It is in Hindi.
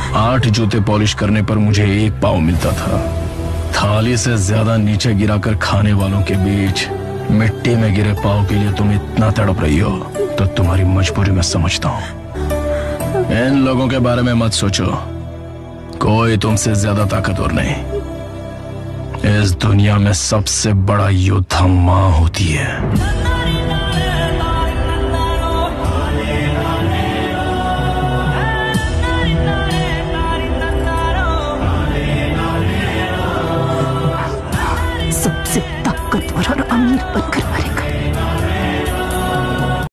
8 जूते पॉलिश करने पर मुझे 1 पाव मिलता था। थाली से ज्यादा नीचे गिराकर खाने वालों के बीच मिट्टी में गिरे पाव के लिए तुम इतना तड़प रही हो तो तुम्हारी मजबूरी मैं समझता हूँ। इन लोगों के बारे में मत सोचो, कोई तुमसे ज्यादा ताकतवर नहीं। इस दुनिया में सबसे बड़ा योद्धा माँ होती है।